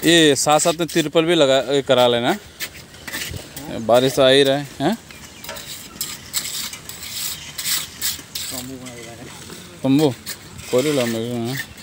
ये साथ साथ में तिरपल भी लगा करा लेना, बारिश आ ही रहा है। तंबू कोई